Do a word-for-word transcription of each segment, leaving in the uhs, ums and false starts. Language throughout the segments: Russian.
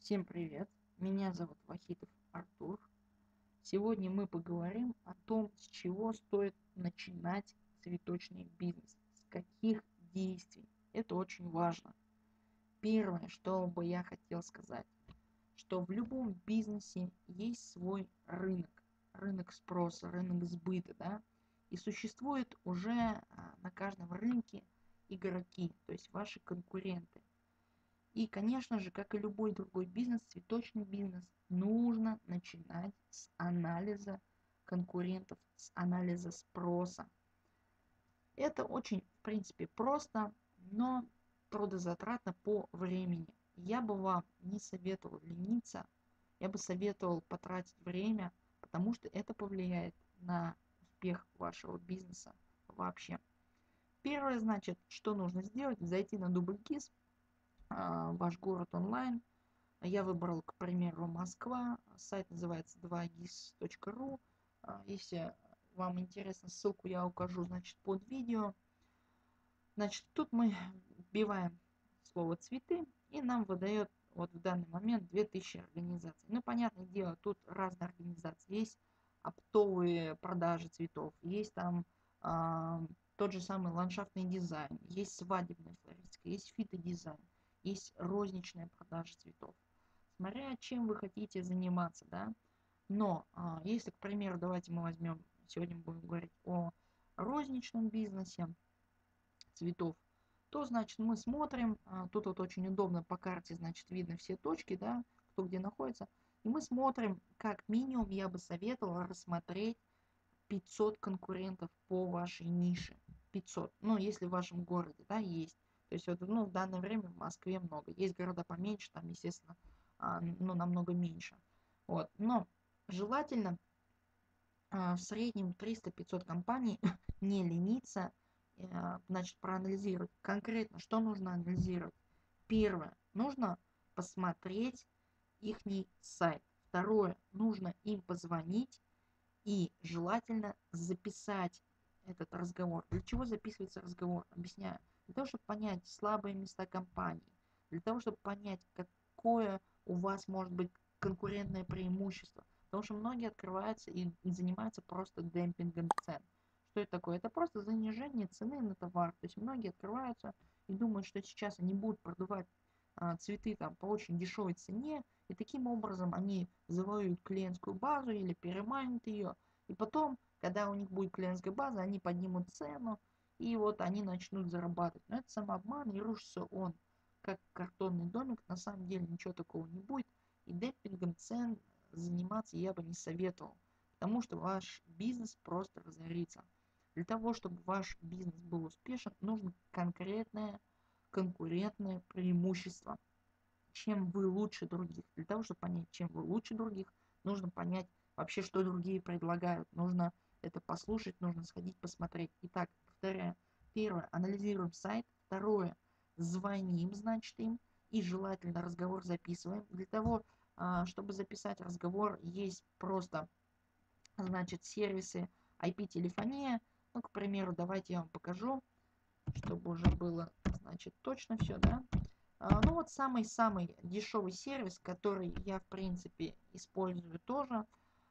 Всем привет! Меня зовут Вахитов Артур. Сегодня мы поговорим о том, с чего стоит начинать цветочный бизнес, с каких действий. Это очень важно. Первое, что бы я хотел сказать, что в любом бизнесе есть свой рынок, рынок спроса, рынок сбыта, да, и существует уже а, на каждом рынке игроки, то есть ваши конкуренты. И, конечно же, как и любой другой бизнес, цветочный бизнес, нужно начинать с анализа конкурентов, с анализа спроса. Это очень, в принципе, просто, но трудозатратно по времени. Я бы вам не советовал лениться, я бы советовал потратить время, потому что это повлияет на успех вашего бизнеса вообще. Первое, значит, что нужно сделать, зайти на DoubleKiss, ваш город онлайн. Я выбрал, к примеру, Москва. Сайт называется два гис точка ру. Если вам интересно, ссылку я укажу, значит, под видео. Значит, тут мы вбиваем слово цветы, и нам выдает вот в данный момент две тысячи организаций. Ну, понятное дело, тут разные организации. Есть оптовые продажи цветов, есть там э, тот же самый ландшафтный дизайн, есть свадебная флористика, есть фитодизайн, есть розничная продажа цветов. Смотря чем вы хотите заниматься, да. Но а, если, к примеру, давайте мы возьмем, сегодня будем говорить о розничном бизнесе цветов, то, значит, мы смотрим, а, тут вот очень удобно по карте, значит, видно все точки, да, кто где находится, и мы смотрим, как минимум я бы советовал рассмотреть пятьсот конкурентов по вашей нише. пятьсот, ну, если в вашем городе, да, есть. То есть, вот, ну, в данное время в Москве много. Есть города поменьше, там, естественно, а, ну, намного меньше. Вот, но желательно а, в среднем триста-пятьсот компаний не лениться, э, значит, проанализировать конкретно, что нужно анализировать. Первое, нужно посмотреть их сайт. Второе, нужно им позвонить и желательно записать этот разговор. Для чего записывается разговор? Объясняю. Для того, чтобы понять слабые места компании. Для того, чтобы понять, какое у вас может быть конкурентное преимущество. Потому что многие открываются и занимаются просто демпингом цен. Что это такое? Это просто занижение цены на товар. То есть многие открываются и думают, что сейчас они будут продавать а, цветы там по очень дешевой цене, и таким образом они завоюют клиентскую базу или переманят ее. И потом, когда у них будет клиентская база, они поднимут цену, и вот они начнут зарабатывать. Но это самообман, и рушится он как картонный домик. На самом деле ничего такого не будет. И демпингом цен заниматься я бы не советовал, потому что ваш бизнес просто разорится. Для того, чтобы ваш бизнес был успешен, нужно конкретное конкурентное преимущество. Чем вы лучше других. Для того, чтобы понять, чем вы лучше других, нужно понять вообще, что другие предлагают. Нужно это послушать, нужно сходить посмотреть. Итак, повторяю. Первое, анализируем сайт. Второе, звоним, значит, им. И желательно разговор записываем. Для того, а, чтобы записать разговор, есть просто, значит, сервисы ай пи-телефония. Ну, к примеру, давайте я вам покажу, чтобы уже было, значит, точно все, да. А, ну вот самый-самый дешевый сервис, который я, в принципе, использую тоже.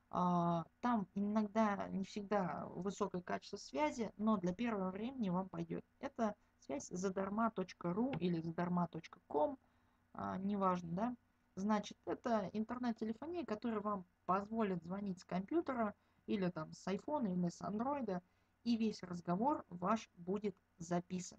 А, там иногда не всегда высокое качество связи, но для первого времени вам пойдет. Это связь задарма точка ру или задарма точка ком, а, неважно, да. Значит, это интернет-телефония, которая вам позволит звонить с компьютера или там с айфона или с андроида, и весь разговор ваш будет записан.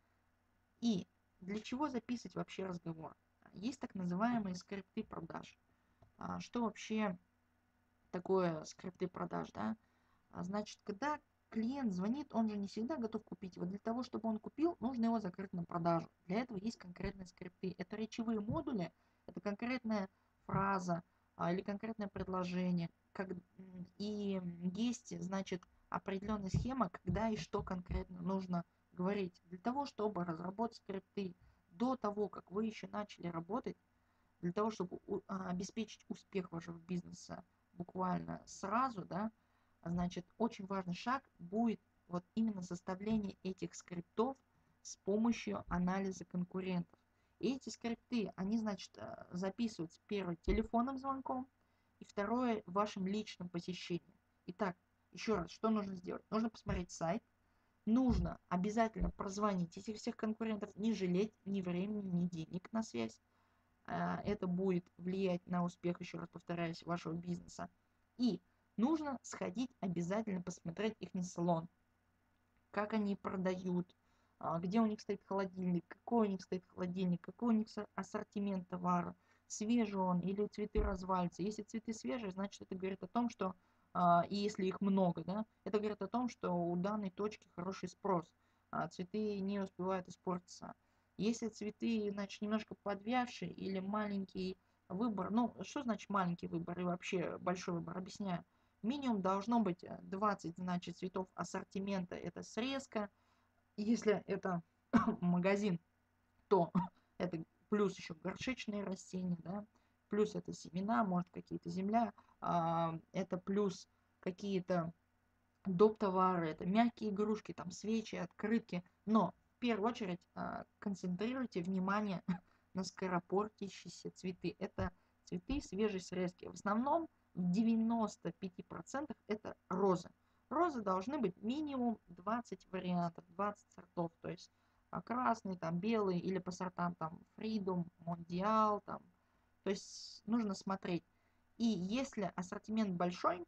И для чего записывать вообще разговор? Есть так называемые скрипты продаж. А, Что вообще такое скрипты продаж, да? А, Значит, когда клиент звонит, он же не всегда готов купить. Вот для того, чтобы он купил, нужно его закрыть на продажу. Для этого есть конкретные скрипты. Это речевые модули, это конкретная фраза а, или конкретное предложение. Как, и есть, значит, определенная схема, когда и что конкретно нужно говорить. Для того, чтобы разработать скрипты до того, как вы еще начали работать, для того, чтобы а, обеспечить успех вашего бизнеса буквально сразу, да, значит, очень важный шаг будет вот именно составление этих скриптов с помощью анализа конкурентов. И эти скрипты, они, значит, э, записываются первое телефонным звонком и второе вашим личным посещением. Итак, еще раз, что нужно сделать? Нужно посмотреть сайт, нужно обязательно прозвонить этих всех конкурентов, не жалеть ни времени, ни денег на связь. Э, Это будет влиять на успех, еще раз повторяюсь, вашего бизнеса. И нужно сходить обязательно посмотреть их салон, как они продают, а, где у них стоит холодильник, какой у них стоит холодильник, какой у них со- ассортимент товара, свежий он или цветы развалятся. Если цветы свежие, значит это говорит о том, что а, и если их много, да, это говорит о том, что у данной точки хороший спрос, а цветы не успевают испортиться. Если цветы, значит, немножко подвявшие или маленький выбор, ну, что значит маленький выбор и вообще большой выбор, объясняю. Минимум должно быть э, двадцать, значит, цветов ассортимента. Это срезка. Если это магазин, то это плюс еще горшечные растения, да, плюс это семена, может какие-то земля, а, это плюс какие-то доп. Товары, это мягкие игрушки, там свечи, открытки. Но в первую очередь а, концентрируйте внимание на скоропортящиеся цветы. Это цветы свежей срезки. В основном в девяноста пяти процентах это розы. Розы должны быть минимум двадцать вариантов, двадцать сортов. То есть а, красный, там белый или по сортам там Freedom, Mondial, там. То есть нужно смотреть. И если ассортимент большой,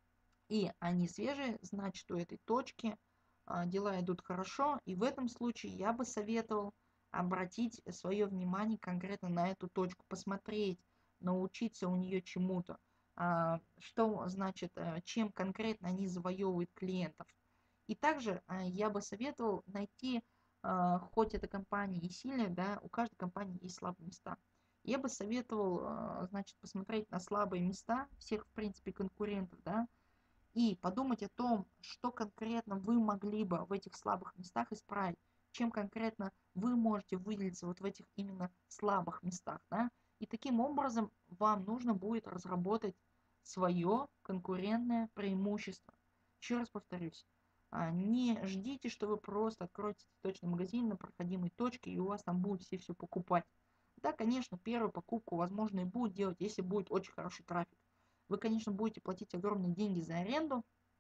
и они свежие, значит у этой точки а, дела идут хорошо. И в этом случае я бы советовал обратить свое внимание конкретно на эту точку, посмотреть, научиться у нее чему-то. А, что значит, э, чем конкретно они завоевывают клиентов. И также а, я бы советовал найти, а, хоть эта компания и сильная, да, у каждой компании есть слабые места. Я бы советовал, а, значит, посмотреть на слабые места всех, в принципе, конкурентов, да, и подумать о том, что конкретно вы могли бы в этих слабых местах исправить, чем конкретно вы можете выделиться вот в этих именно слабых местах, да, и таким образом вам нужно будет разработать свое конкурентное преимущество. Еще раз повторюсь, а, не ждите, что вы просто откроете цветочный магазин на проходимой точке и у вас там будут все все покупать. Да, конечно, первую покупку, возможно, и будет делать, если будет очень хороший трафик. Вы, конечно, будете платить огромные деньги за аренду,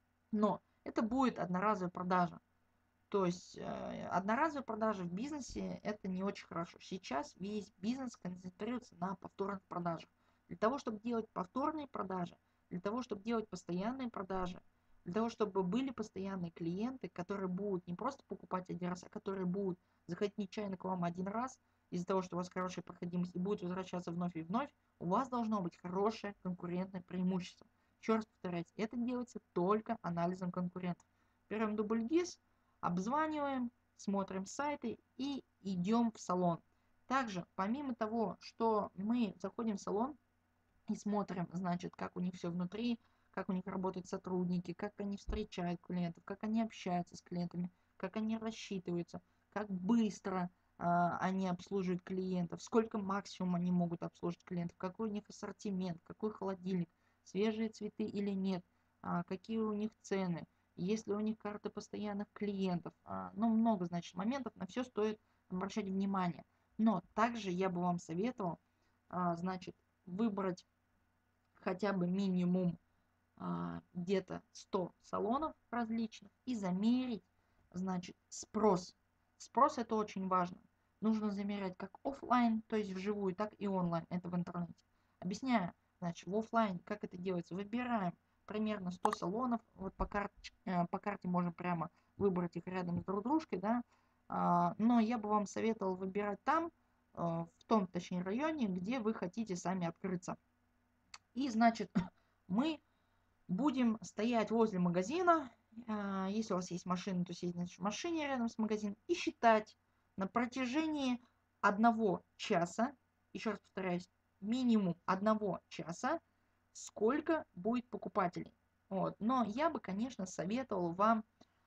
но это будет одноразовая продажа. То есть э, одноразовая продажа в бизнесе это не очень хорошо. Сейчас весь бизнес концентрируется на повторных продажах. Для того, чтобы делать повторные продажи, для того, чтобы делать постоянные продажи, для того, чтобы были постоянные клиенты, которые будут не просто покупать один раз, а которые будут заходить нечаянно к вам один раз из-за того, что у вас хорошая проходимость и будут возвращаться вновь и вновь, у вас должно быть хорошее конкурентное преимущество. Еще раз повторяю, это делается только анализом конкурентов. Берем дубль ГИС, обзваниваем, смотрим сайты и идем в салон. Также, помимо того, что мы заходим в салон и смотрим, значит, как у них все внутри, как у них работают сотрудники, как они встречают клиентов, как они общаются с клиентами, как они рассчитываются, как быстро а, они обслуживают клиентов, сколько максимум они могут обслужить клиентов, какой у них ассортимент, какой холодильник, свежие цветы или нет, а, какие у них цены, есть ли у них карты постоянных клиентов. А, ну, много, значит, моментов, на все стоит обращать внимание. Но также я бы вам советовал, а, значит, выбрать хотя бы минимум а, где-то сто салонов различных и замерить, значит, спрос. Спрос это очень важно. Нужно замерять как офлайн, то есть вживую, так и онлайн, это в интернете. Объясняю, значит, в офлайн как это делается. Выбираем примерно сто салонов, вот по карте, по карте можем прямо выбрать их рядом с друг дружкой, да, а, но я бы вам советовал выбирать там, а, в том, точнее, районе, где вы хотите сами открыться. И, значит, мы будем стоять возле магазина. а, Если у вас есть машина, то сесть значит, в машине рядом с магазином и считать на протяжении одного часа, еще раз повторяюсь, минимум одного часа, сколько будет покупателей. Вот. Но я бы, конечно, советовал вам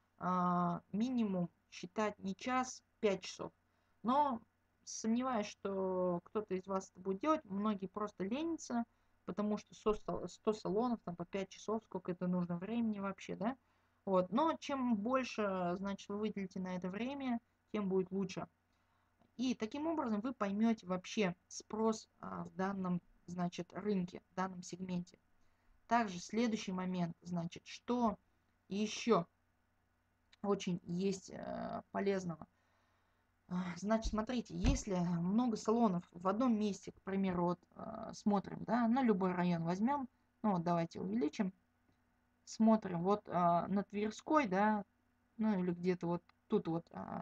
а, минимум считать не час, пять часов. Но сомневаюсь, что кто-то из вас это будет делать. Многие просто ленятся, потому что сто салонов, там по пять часов, сколько это нужно времени вообще, да? Вот. Но чем больше, значит, вы выделите на это время, тем будет лучше. И таким образом вы поймете вообще спрос а, в данном, значит, рынке, в данном сегменте. Также следующий момент, значит, что еще очень есть э, полезного. А, Значит, смотрите, если много салонов в одном месте, к примеру, вот э, смотрим, да, на любой район возьмем, ну вот давайте увеличим, смотрим, вот а, на Тверской, да, ну или где-то вот тут вот а,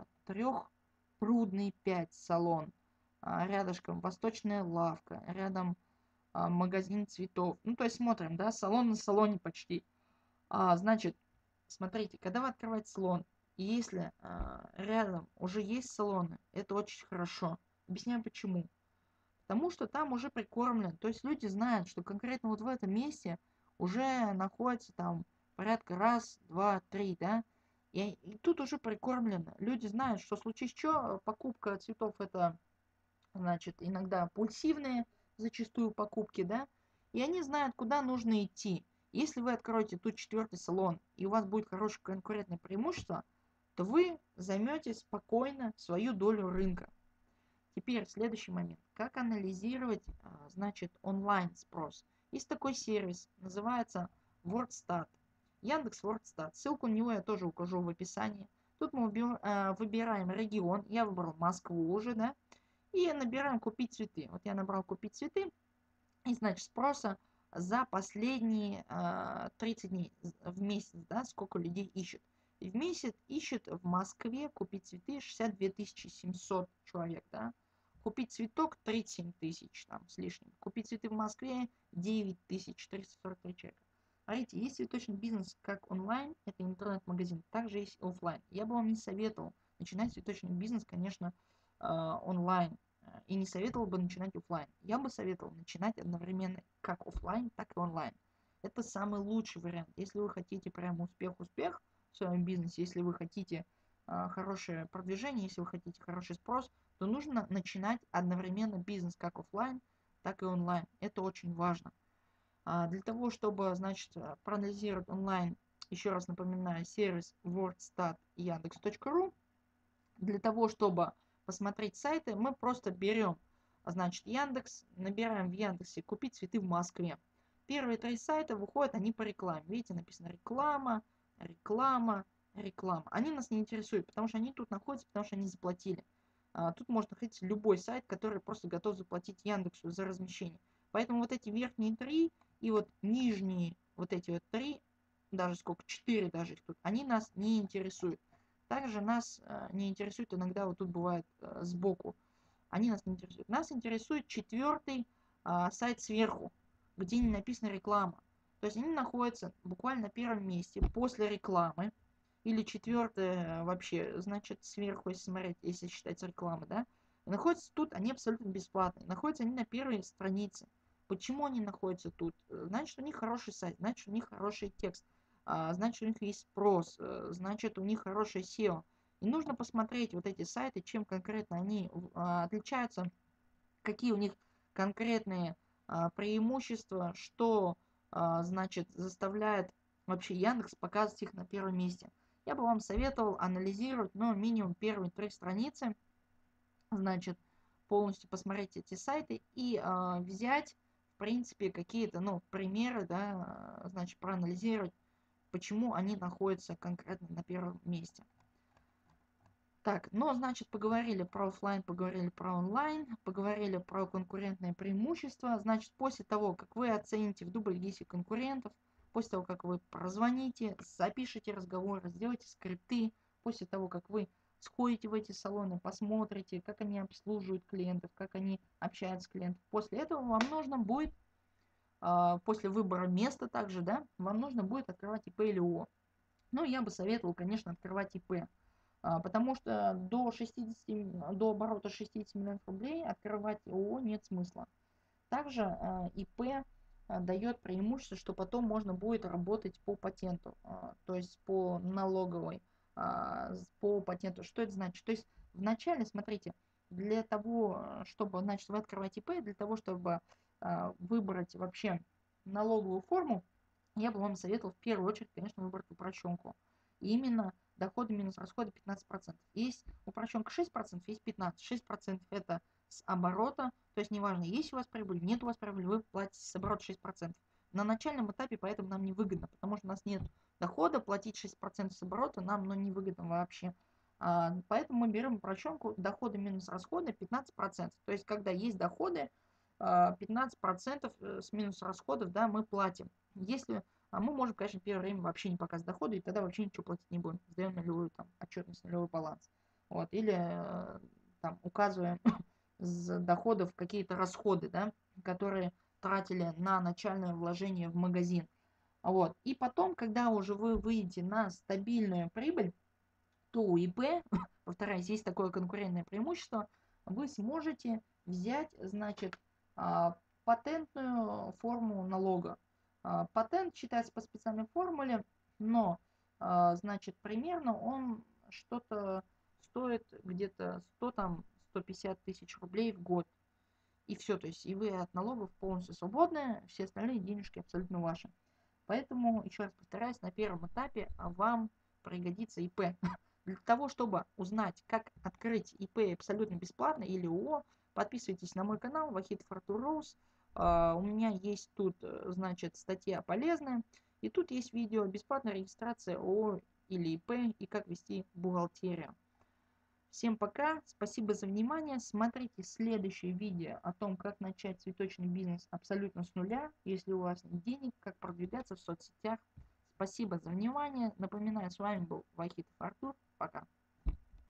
трехпрудный пять салон, а, рядышком восточная лавка, рядом а, магазин цветов. Ну, то есть смотрим, да, салон на салоне почти. А, значит, смотрите, когда вы открываете салон, и если а, рядом уже есть салоны, это очень хорошо. Объясняю почему. Потому что там уже прикормлен. То есть люди знают, что конкретно вот в этом месте уже находится там порядка раз, два, три, да. И, и тут уже прикормлено. Люди знают, что в случае чего покупка цветов это, значит, иногда пульсивные зачастую покупки, да. И они знают, куда нужно идти. Если вы откроете тут четвертый салон, и у вас будет хорошее конкурентное преимущество, то вы займете спокойно свою долю рынка. Теперь следующий момент. Как анализировать, а, значит, онлайн спрос? Есть такой сервис, называется WordStat. Яндекс WordStat. Ссылку на него я тоже укажу в описании. Тут мы а, выбираем регион. Я выбрал Москву уже, да. И набираем купить цветы. Вот я набрал купить цветы. И значит спроса за последние э, тридцать дней в месяц, да, сколько людей ищут. И в месяц ищет в Москве купить цветы шестьдесят две тысячи семьсот человек, да. Купить цветок тридцать семь тысяч там с лишним. Купить цветы в Москве девять тысяч четыреста сорок три человека. Смотрите, есть цветочный бизнес как онлайн, это интернет-магазин, также есть офлайн. Я бы вам не советовал начинать цветочный бизнес, конечно, э, онлайн. И не советовал бы начинать офлайн. Я бы советовал начинать одновременно как офлайн, так и онлайн. Это самый лучший вариант. Если вы хотите прям успех-успех в своем бизнесе, если вы хотите а, хорошее продвижение, если вы хотите хороший спрос, то нужно начинать одновременно бизнес как офлайн, так и онлайн. Это очень важно. А, для того, чтобы, значит, проанализировать онлайн, еще раз напоминаю, сервис WordStat и Яндекс.ру. Для того, чтобы посмотреть сайты, мы просто берем, значит, Яндекс, набираем в Яндексе «Купить цветы в Москве». Первые три сайта выходят, они по рекламе. Видите, написано реклама, реклама, реклама. Они нас не интересуют, потому что они тут находятся, потому что они заплатили. А, тут может находиться любой сайт, который просто готов заплатить Яндексу за размещение. Поэтому вот эти верхние три и вот нижние вот эти вот три, даже сколько, четыре даже их тут, они нас не интересуют. Также нас э, не интересует иногда, вот тут бывает э, сбоку, они нас не интересуют. Нас интересует четвертый э, сайт сверху, где не написана реклама. То есть они находятся буквально на первом месте после рекламы. Или четвертое вообще, значит, сверху, если смотреть, если считать рекламы, да. И находятся тут, они абсолютно бесплатные. Находятся они на первой странице. Почему они находятся тут? Значит, у них хороший сайт, значит, у них хороший текст. А, значит, у них есть спрос, э, значит, у них хорошее сео. И нужно посмотреть вот эти сайты, чем конкретно они а, отличаются, какие у них конкретные а, преимущества, что, а, значит, заставляет вообще Яндекс показывать их на первом месте. Я бы вам советовал анализировать, ну, минимум первые три страницы, значит, полностью посмотреть эти сайты и а, взять, в принципе, какие-то, ну, примеры, да, значит, проанализировать, почему они находятся конкретно на первом месте. Так, ну, значит, поговорили про офлайн, поговорили про онлайн, поговорили про конкурентные преимущества. Значит, после того, как вы оцените в дубль-десять конкурентов, после того, как вы прозвоните, запишите разговоры, сделайте скрипты, после того, как вы сходите в эти салоны, посмотрите, как они обслуживают клиентов, как они общаются с клиентом. После этого вам нужно будет, а, после выбора места также, да, вам нужно будет открывать ИП или ООО. Ну, я бы советовал, конечно, открывать ИП. А, Потому что до шестидесяти, до оборота шестидесяти миллионов рублей открывать ООО нет смысла. Также а, ИП а, дает преимущество, что потом можно будет работать по патенту, а, то есть по налоговой, а, с- по патенту. Что это значит? То есть вначале, смотрите, для того, чтобы, значит, вы открываете ИП, для того, чтобы а, выбрать вообще налоговую форму, я бы вам советовал в первую очередь, конечно, выбрать упрощенку. И именно доходы минус расходы пятнадцать процентов. Есть упрощенка шесть процентов, есть пятнадцать. шесть процентов это с оборота, то есть неважно, есть у вас прибыль, нет у вас прибыли, вы платите с оборота шесть процентов. На начальном этапе поэтому нам невыгодно, потому что у нас нет дохода, платить шесть процентов с оборота нам ну, невыгодно вообще. А, поэтому мы берем упрощенку доходы минус расходы пятнадцать процентов. То есть когда есть доходы, пятнадцать процентов с минус расходов, да, мы платим. Если а мы можем, конечно, первое время вообще не показывать доходы, и тогда вообще ничего платить не будем. Сдаем нулевую там, отчетность, нулевой баланс. Вот. Или э, там, указываем с доходов какие-то расходы, да, которые тратили на начальное вложение в магазин. Вот. И потом, когда уже вы выйдете на стабильную прибыль, то у ИП, повторяюсь, есть такое конкурентное преимущество, вы сможете взять, значит, а, патентную форму налога. А, Патент считается по специальной формуле, но, а, значит, примерно он что-то стоит где-то сто, там, сто пятьдесят тысяч рублей в год. И все, то есть и вы от налогов полностью свободны, все остальные денежки абсолютно ваши. Поэтому, еще раз повторяюсь, на первом этапе вам пригодится ИП. Для того, чтобы узнать, как открыть ИП абсолютно бесплатно или ООО, подписывайтесь на мой канал Вахитов Артур Роуз. У меня есть тут, значит, статья полезная. И тут есть видео бесплатная регистрация ООО или ИП и как вести бухгалтерию. Всем пока, спасибо за внимание. Смотрите следующее видео о том, как начать цветочный бизнес абсолютно с нуля, если у вас нет денег, как продвигаться в соцсетях. Спасибо за внимание. Напоминаю, с вами был Вахитов Артур. Пока.